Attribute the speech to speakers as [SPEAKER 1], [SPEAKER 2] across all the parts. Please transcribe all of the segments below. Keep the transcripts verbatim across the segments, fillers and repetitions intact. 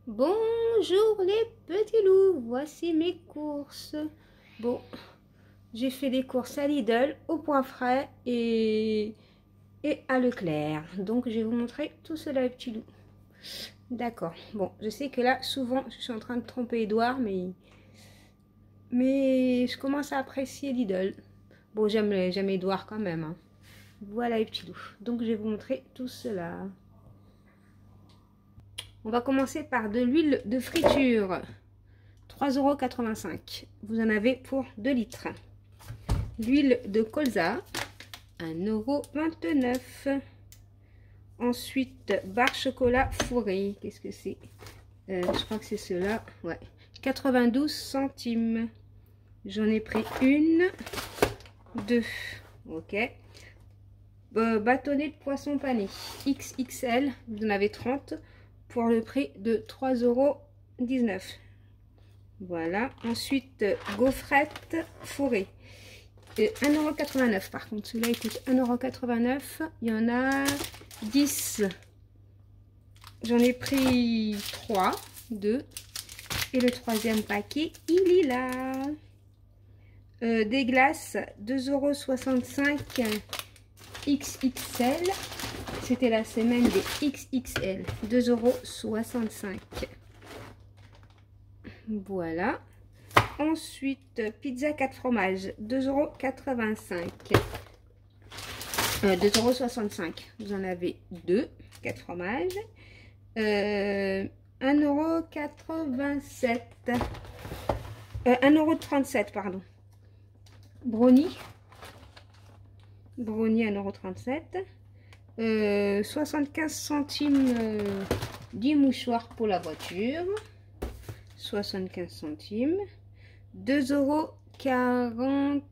[SPEAKER 1] Bonjour les petits loups, voici mes courses. Bon, j'ai fait des courses à Lidl, au Point Frais et, et à Leclerc. Donc je vais vous montrer tout cela les petits loups. D'accord, bon, je sais que là souvent je suis en train de tromper Edouard, mais, mais je commence à apprécier Lidl. Bon, j'aime j'aime Edouard quand même, hein. Voilà les petits loups, donc je vais vous montrer tout cela. On va commencer par de l'huile de friture. trois euros quatre-vingt-cinq. Vous en avez pour deux litres. L'huile de colza, un euro vingt-neuf. Ensuite, barre chocolat fourré. Qu'est-ce que c'est? euh, Je crois que c'est cela. Ouais. quatre-vingt-douze centimes. J'en ai pris une, deux. Ok. Euh, bâtonnet de poisson pané. X X L. Vous en avez trente pour le prix de trois euros dix-neuf. Voilà. Ensuite, gaufrette fourrée. un euro quatre-vingt-neuf. Par contre, celui-là, il coûte un euro quatre-vingt-neuf. Il y en a dix. J'en ai pris trois, deux. Et le troisième paquet, il est là. Euh, des glaces, deux euros soixante-cinq X X L. C'était la semaine des X X L. deux euros soixante-cinq. Voilà. Ensuite, pizza quatre fromages, deux euros quatre-vingt-cinq. Euh, deux euros soixante-cinq. Vous en avez deux, quatre fromages. Euh, un euro quatre-vingt-sept. Euh, un euro trente-sept, pardon. Brownie. Brownie, un euro trente-sept. Euh, soixante-quinze centimes euh, dix mouchoirs pour la voiture. soixante-quinze centimes. deux euros quarante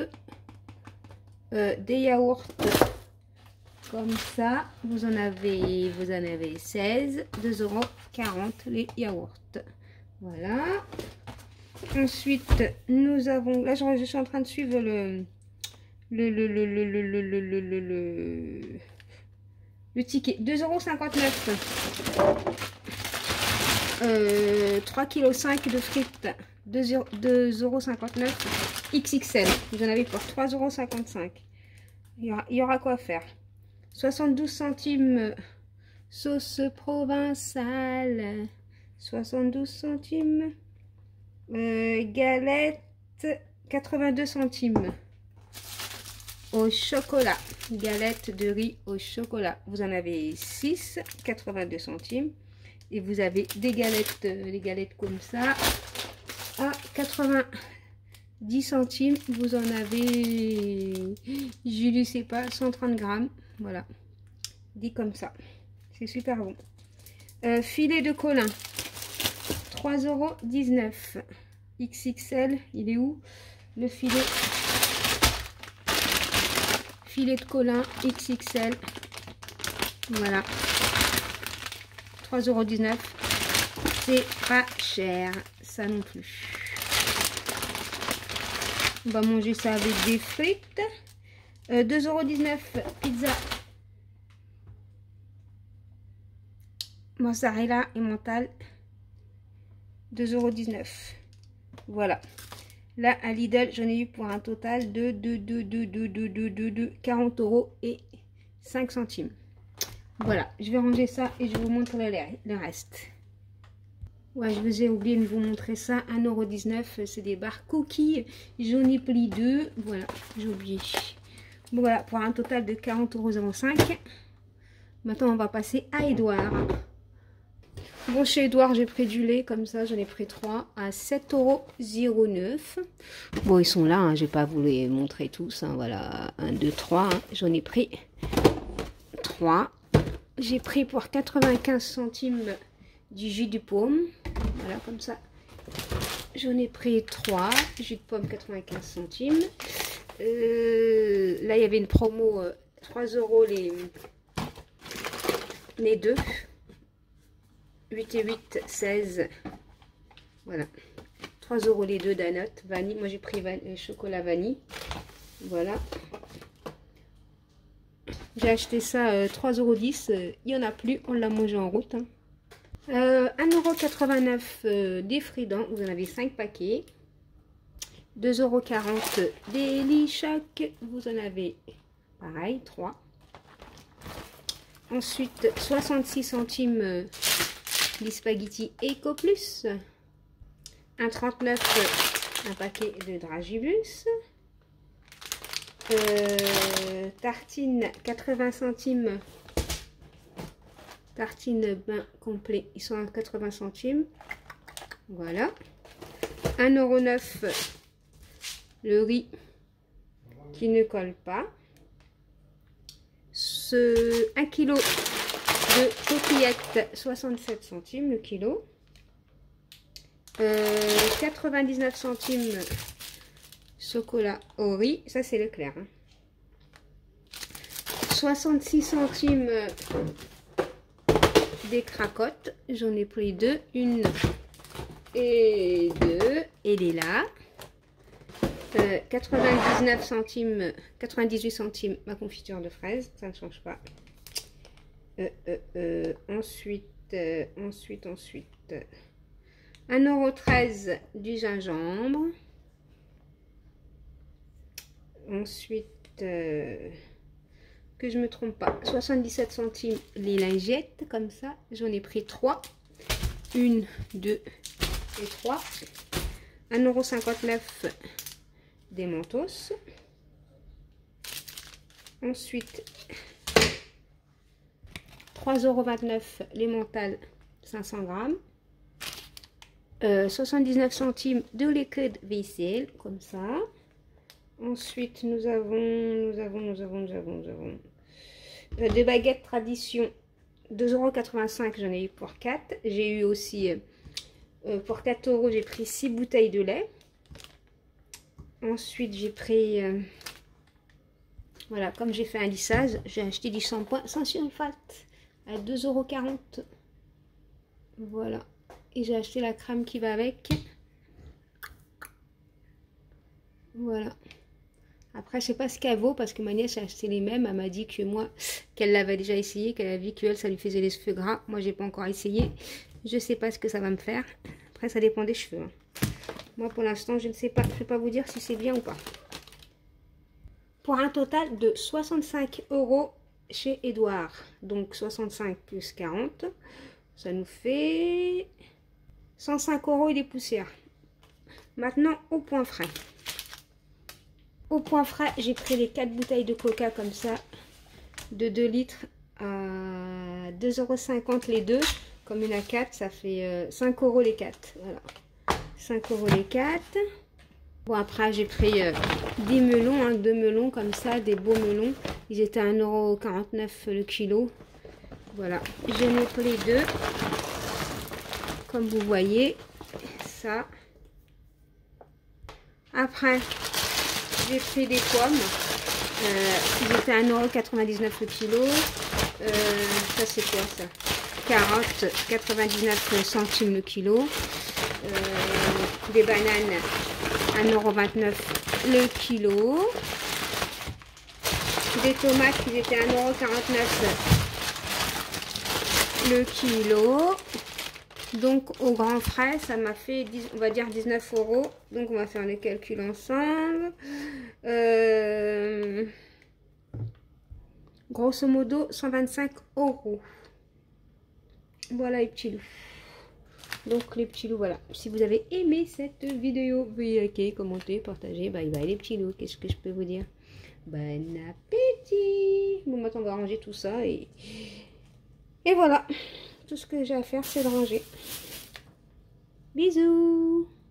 [SPEAKER 1] euh, des yaourts comme ça. Vous en avez, vous en avez seize. deux euros quarante les yaourts. Voilà. Ensuite, nous avons... Là, je suis en train de suivre le... Le, le, le, le, le, le, le, le, le, le, le ticket. deux euros cinquante-neuf. Euh, trois virgule cinq kilos de frites, deux euros cinquante-neuf X X L. Vous en avez pour trois euros cinquante-cinq. Il y aura, il y aura quoi faire. soixante-douze centimes sauce provençale. soixante-douze centimes. Euh, galette, quatre-vingt-deux centimes. Au chocolat. Galette de riz au chocolat. Vous en avez six, quatre-vingt-deux centimes. Et vous avez des galettes, des galettes comme ça, à quatre-vingt-dix centimes. Vous en avez, je ne sais pas, cent trente grammes. Voilà, dit comme ça. C'est super bon. Euh, filet de colin, trois euros dix-neuf. X X L, il est où le filet? Filet de colin X X L. Voilà. trois euros dix-neuf. C'est pas cher, ça non plus. On va manger ça avec des frites. Euh, deux euros dix-neuf, pizza mozzarella et mental. deux euros dix-neuf. Voilà. Là, à Lidl, j'en ai eu pour un total de, de, de, de, de, de, de, de, de quarante euros et cinq centimes. Voilà, je vais ranger ça et je vous montre le, le reste. Ouais, je vous ai oublié de vous montrer ça. un euro dix-neuf, c'est des barres cookies. J'en ai pris deux. Voilà, j'ai oublié. Bon, voilà, pour un total de quarante euros cinq. Maintenant, on va passer à Edouard. Bon, chez Edouard, j'ai pris du lait comme ça. J'en ai pris trois à sept euros neuf. Bon, ils sont là. Hein, je ne vais pas vous les montrer tous. Hein, voilà, un, deux, trois. Hein. J'en ai pris trois. J'ai pris pour quatre-vingt-quinze centimes du jus de pomme. Voilà, comme ça. J'en ai pris trois. Jus de pomme, quatre-vingt-quinze centimes. Euh, là, il y avait une promo. Euh, trois euros les, les deux. huit et huit, seize. Voilà. trois euros les deux d'anote. Vanille. Moi, j'ai pris van chocolat vanille. Voilà. J'ai acheté ça euh, trois euros dix. Euh, il n'y en a plus. On l'a mangé en route. Hein. Euh, un euro quatre-vingt-neuf euh, des Fridans, vous en avez cinq paquets. deux euros quarante des Lichoc, vous en avez pareil, trois. Ensuite, soixante-six centimes euh, les spaghettis Eco Plus. un trente-neuf euh, un paquet de Dragibus. Euh, tartine quatre-vingts centimes. Tartine bain complet, ils sont à quatre-vingts centimes. Voilà. un euro neuf le riz qui ne colle pas. Ce un kilo de coquillettes, soixante-sept centimes le kilo. Euh, quatre-vingt-dix-neuf centimes chocolat au riz, ça c'est Leclerc. Hein. soixante-six centimes des cracottes, j'en ai pris deux, une et deux, et les là. Euh, quatre-vingt-dix-neuf centimes, quatre-vingt-dix-huit centimes ma confiture de fraises, ça ne change pas. Euh, euh, euh, ensuite, euh, ensuite, ensuite, un euro treize du gingembre. Ensuite, euh, que je me trompe pas, soixante-dix-sept centimes les lingettes, comme ça, j'en ai pris trois. Une, deux et trois. un euro cinquante-neuf des Mentos. Ensuite, trois euros vingt-neuf les mentales, cinq cents grammes. Euh, soixante-dix-neuf centimes de liquide vaisselle, comme ça. Ensuite, nous avons, nous avons, nous avons, nous avons, nous avons euh, des baguettes tradition, deux euros quatre-vingt-cinq, j'en ai eu pour quatre. J'ai eu aussi, euh, pour quatre euros, j'ai pris six bouteilles de lait. Ensuite, j'ai pris, euh, voilà, comme j'ai fait un lissage, j'ai acheté du shampoing sans sulfate à deux euros quarante. Voilà. Et j'ai acheté la crème qui va avec. Voilà. Après, je sais pas ce qu'elle vaut parce que ma nièce a acheté les mêmes. Elle m'a dit que moi, qu'elle l'avait déjà essayé, qu'elle a vu qu'elle, ça lui faisait les cheveux gras. Moi, j'ai pas encore essayé. Je sais pas ce que ça va me faire. Après, ça dépend des cheveux. Hein. Moi, pour l'instant, je ne sais pas. Je ne peux pas vous dire si c'est bien ou pas. Pour un total de soixante-cinq euros chez Edouard. Donc, soixante-cinq plus quarante. Ça nous fait cent cinq euros et des poussières. Maintenant, au point frais. Au point frais, j'ai pris les quatre bouteilles de coca comme ça, de deux litres à deux euros cinquante les deux. Comme une à quatre, ça fait euh, cinq euros les quatre. Voilà. cinq euros les quatre. Bon, après, j'ai pris euh, des melons, hein, deux melons comme ça, des beaux melons. Ils étaient à un euro quarante-neuf le kilo. Voilà. J'ai mis les deux. Comme vous voyez, ça. Après, j'ai pris des pommes. Euh, ils étaient à un euro quatre-vingt-dix-neuf le kilo. Euh, ça, c'est quoi ça? Carottes, quatre-vingt-dix-neuf centimes le kilo. Euh, des bananes, un euro vingt-neuf le kilo. Des tomates, ils étaient à un euro quarante-neuf le kilo. Donc, au grand frais, ça m'a fait, dix, on va dire, dix-neuf euros. Donc, on va faire les calculs ensemble. Euh, grosso modo, cent vingt-cinq euros. Voilà les petits loups. Donc, les petits loups, voilà. Si vous avez aimé cette vidéo, veuillez liker, commenter, partager. Bye bye les petits loups. Qu'est-ce que je peux vous dire? Bon appétit! Bon, maintenant, on va ranger tout ça. Et, et voilà. Tout ce que j'ai à faire, c'est de ranger. Bisous!